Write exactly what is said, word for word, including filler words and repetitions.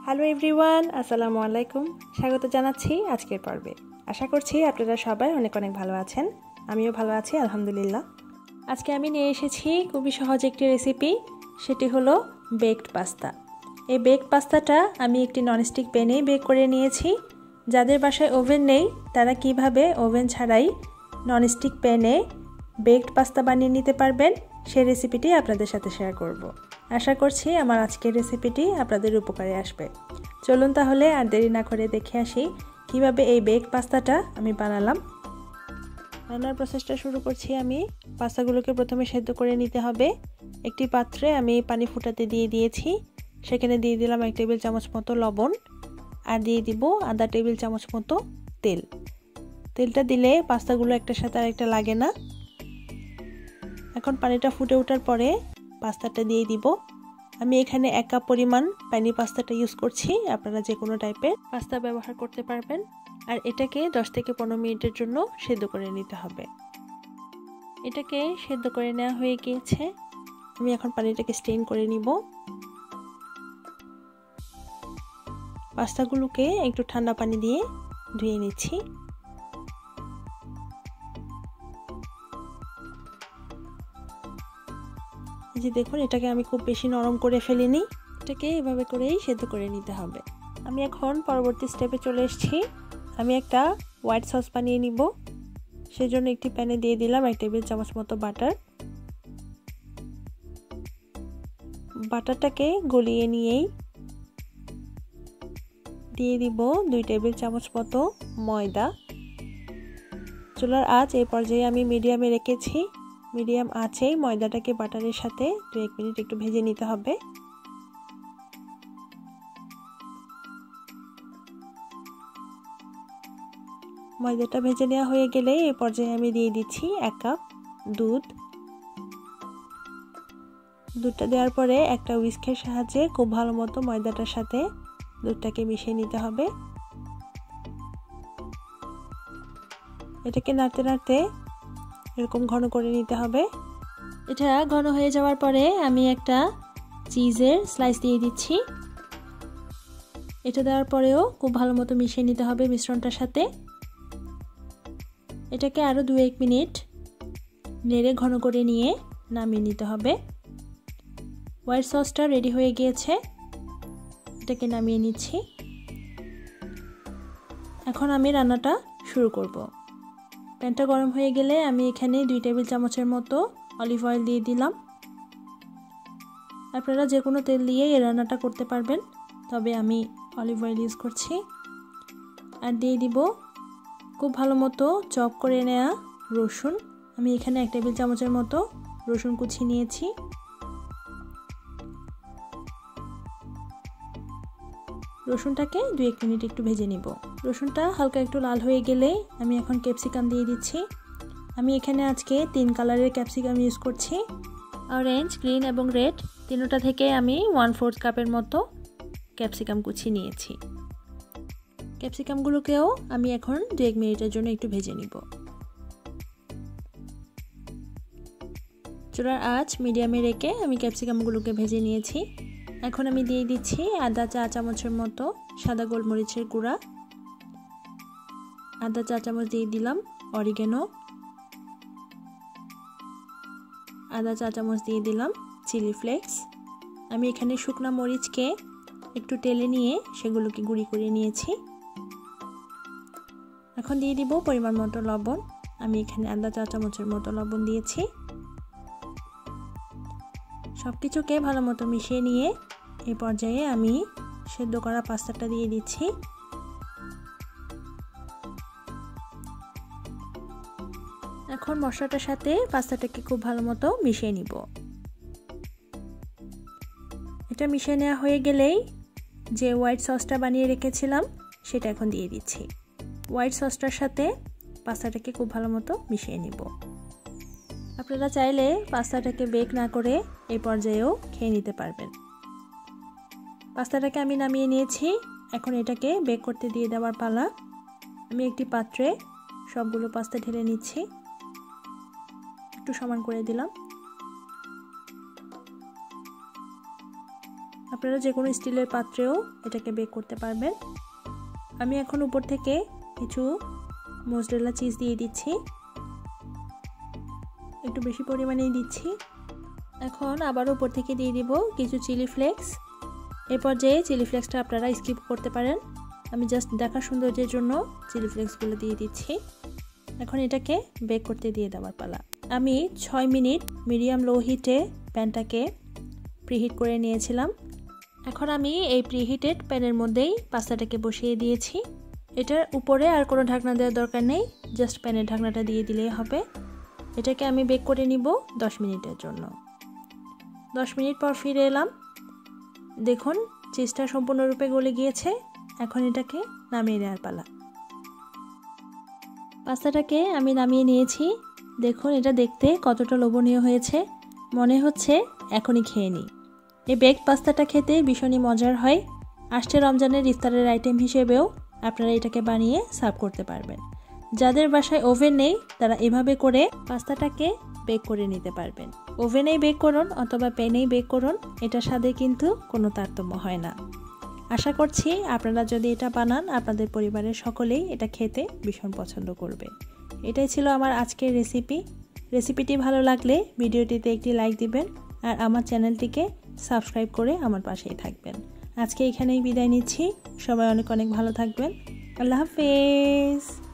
Hello everyone, আসসালামু আলাইকুম। স্বাগত জানাচ্ছি আজকের পর্বে। আশা করছি আপনারা সবাই অনেক অনেক ভালো আছেন। আমিও ভালো আছি আলহামদুলিল্লাহ। আজকে আমি নিয়ে এসেছি খুবই সহজ একটি রেসিপি, সেটি হলো বেকড পাস্তা। এই বেকড পাস্তাটা আমি একটি ননস্টিক প্যানে বেক করে নিয়েছি। যাদের বাসায় ওভেন নেই তারা কিভাবে ওভেন ছাড়াই ননস্টিক প্যানে বেকড পাস্তা বানিয়ে নিতে পারবেন সেই রেসিপিটি আপনাদের সাথে শেয়ার করব। আশা করছি আমার আজকের রেসিপিটি আপনাদের উপকারে আসবে। চলুন তাহলে আর দেরি না করে দেখে আসি কিভাবে এই বেকড পাস্তাটা আমি বানালাম। রান্নার প্রসেসটা শুরু করছি। আমি পাস্তাগুলোকে প্রথমে সেদ্ধ করে নিতে হবে। একটি পাত্রে আমি পানি ফুটাতে দিয়ে দিয়েছি। সেখানে দিয়ে দিলাম এক টেবিল চামচ মতো লবণ আর দিয়ে দিব আধা টেবিল চামচ মতো তেল। তেলটা দিলে পাস্তাগুলো একটার সাথে আর একটা লাগে না। এখন পানিটা ফুটে ওঠার পরে পাস্তাটা দিয়ে দিব। আমি এখানে এক কাপ পরিমাণ পানি পাস্তাটা ইউজ করছি, আপনারা যে কোনো টাইপের পাস্তা ব্যবহার করতে পারবেন। আর এটাকে দশ থেকে পনেরো মিনিটের জন্য সেদ্ধ করে নিতে হবে। এটাকে সেদ্ধ করে নেওয়া হয়ে গিয়েছে। আমি এখন পানিটাকে স্টেইন করে নিব। পাস্তাগুলোকে একটু ঠান্ডা পানি দিয়ে ধুয়ে নিচ্ছি। এই যে দেখুন, এটাকে আমি খুব বেশি নরম করে ফেলিনি, এটাকে এভাবে করেই সেদ্ধ করে নিতে হবে। আমি এখন পরবর্তী স্টেপে চলে এসেছি। আমি একটা হোয়াইট সস বানিয়ে নিব। সেজন্য একটি প্যানে দিয়ে দিলাম এক টেবিল চামচ মতো বাটার। বাটারটাকে গলিয়ে নিয়েই দিয়ে দিব দুই টেবিল চামচ মতো ময়দা। চুলার আঁচ এই পর্যায়ে আমি মিডিয়ামে রেখেছি। মিডিয়াম আঁচেই ময়দাটাকে বাটারের সাথে দু এক মিনিট একটু ভেজে নিতে হবে। ময়দাটা ভেজে নেওয়া হয়ে গেলে এই পর্যায়ে আমি দিয়ে দিচ্ছি এক কাপ দুধ। দুধটা দেওয়ার পরে একটা হুইস্কের সাহায্যে খুব ভালো মতো ময়দাটার সাথে দুধটাকে মিশিয়ে নিতে হবে। এটাকে নাড়তে নাড়তে এরকম ঘন করে নিতে হবে। এটা ঘন হয়ে যাওয়ার পরে আমি একটা চিজের স্লাইস দিয়ে দিচ্ছি। এটা দেওয়ার পরেও খুব ভালো মতো মিশিয়ে নিতে হবে মিশ্রণটার সাথে। এটাকে আরও দু এক মিনিট নেড়ে ঘন করে নিয়ে নামিয়ে নিতে হবে। হোয়াইট সসটা রেডি হয়ে গিয়েছে, এটাকে নামিয়ে নিচ্ছি। এখন আমি রান্নাটা শুরু করব। প্যানটা গরম হয়ে গেলে আমি এখানে দুই টেবিল চামচের মতো অলিভ অয়েল দিয়ে দিলাম। আপনারা যে কোনো তেল দিয়ে এই রান্নাটা করতে পারবেন, তবে আমি অলিভ অয়েল ইউজ করছি। আর দিয়ে দিব খুব ভালো মতো চপ করে নেওয়া রসুন। আমি এখানে এক টেবিল চামচের মতো রসুন কুচি নিয়েছি। রসুনটাকে দু এক মিনিট একটু ভেজে নিব। রসুনটা হালকা একটু লাল হয়ে গেলে আমি এখন ক্যাপসিকাম দিয়ে দিচ্ছি। আমি এখানে আজকে তিন কালারের ক্যাপসিকাম ইউজ করছি। অরেঞ্জ, গ্রিন এবং রেড তিনটা থেকে আমি ওয়ান ফোর্থ কাপের মতো ক্যাপসিকাম কুচি নিয়েছি। ক্যাপসিকামগুলোকেও আমি এখন দু এক মিনিটের জন্য একটু ভেজে নিব। চুলার আঁচ মিডিয়ামে রেখে আমি ক্যাপসিকামগুলোকে ভেজে নিয়েছি। এখন আমি দিয়ে দিচ্ছি আধা চা চামচের মতো সাদা গোলমরিচের গুঁড়া। আধা চা চামচ দিয়ে দিলাম অরিগ্যানো। আধা চা চামচ দিয়ে দিলাম চিলি ফ্লেক্স। আমি এখানে শুকনো মরিচকে একটু টেলে নিয়ে সেগুলোকে গুঁড়ি করে নিয়েছি। এখন দিয়ে দিব পরিমাণ মতো লবণ। আমি এখানে আধা চা চামচের মতো লবণ দিয়েছি। সব কিছুকে ভালো মতো মিশিয়ে নিয়ে এই পর্যায়ে আমি সেদ্ধ করা পাস্তাটা দিয়ে দিচ্ছি। এখন মশলাটার সাথে পাস্তাটাকে খুব ভালো মতো মিশিয়ে নিব। এটা মিশিয়ে নেওয়া হয়ে গেলেই যে হোয়াইট সসটা বানিয়ে রেখেছিলাম সেটা এখন দিয়ে দিচ্ছি। হোয়াইট সসটার সাথে পাস্তাটাকে খুব ভালো মতো মিশিয়ে নিব। আপনারা চাইলে পাস্তাটাকে বেক না করে এই পর্যায়েও খেয়ে নিতে পারবেন। পাস্তাটাকে আমি নামিয়ে নিয়েছি। এখন এটাকে বেক করতে দিয়ে দেওয়ার পালা। আমি একটি পাত্রে সবগুলো পাস্তা ঢেলে নিচ্ছি। একটু সমান করে দিলাম। আপনারা যে কোনো স্টিলের পাত্রেও এটাকে বেক করতে পারবেন। আমি এখন উপর থেকে কিছু মোজরেলা চিজ দিয়ে দিচ্ছি, একটু বেশি পরিমাণেই দিচ্ছি। এখন আবার উপর থেকে দিয়ে দিব কিছু চিলি ফ্লেক্স। এরপর যে চিলি ফ্লেক্সটা আপনারা স্কিপ করতে পারেন, আমি জাস্ট দেখার সৌন্দর্যের জন্য চিলি ফ্লেক্সগুলো দিয়ে দিচ্ছি। এখন এটাকে বেক করতে দিয়ে দেওয়ার পালা। আমি ছয় মিনিট মিডিয়াম লো হিটে প্যানটাকে প্রিহিট করে নিয়েছিলাম। এখন আমি এই প্রিহিটেড প্যানের মধ্যেই পাস্তাটাকে বসিয়ে দিয়েছি। এটার উপরে আর কোনো ঢাকনা দেওয়ার দরকার নেই, জাস্ট প্যানের ঢাকনাটা দিয়ে দিলেই হবে। এটাকে আমি বেক করে নিব দশ মিনিটের জন্য। দশ মিনিট পর ফিরে এলাম। দেখুন চিজটা সম্পূর্ণরূপে গলে গিয়েছে। এখন এটাকে নামিয়ে নেওয়ার পালা। পাস্তাটাকে আমি নামিয়ে নিয়েছি। দেখুন এটা দেখতে কতটা লোভনীয় হয়েছে, মনে হচ্ছে এখনই খেয়ে নিই। এই বেকড পাস্তাটা খেতে ভীষণই মজার হয়। আসছে রমজানের ইফতারের আইটেম হিসেবেও আপনারা এটাকে বানিয়ে সার্ভ করতে পারবেন। যাদের বাসায় ওভেন নেই তারা এভাবে করে পাস্তাটাকে বেক করে নিতে পারবেন। ওভেনেই বেক করুন অথবা প্যানেই বেক করুন, এটার স্বাদে কিন্তু কোনো তারতম্য হয় না। আশা করছি আপনারা যদি এটা বানান আপনাদের পরিবারের সকলেই এটা খেতে ভীষণ পছন্দ করবে। এটাই ছিল আমার আজকের রেসিপি। রেসিপিটি ভালো লাগলে ভিডিওটিতে একটি লাইক দিবেন আর আমার চ্যানেলটিকে সাবস্ক্রাইব করে আমার পাশেই থাকবেন। আজকে এখানেই বিদায় নিচ্ছি। সবাই অনেক অনেক ভালো থাকবেন। আল্লাহ হাফেজ।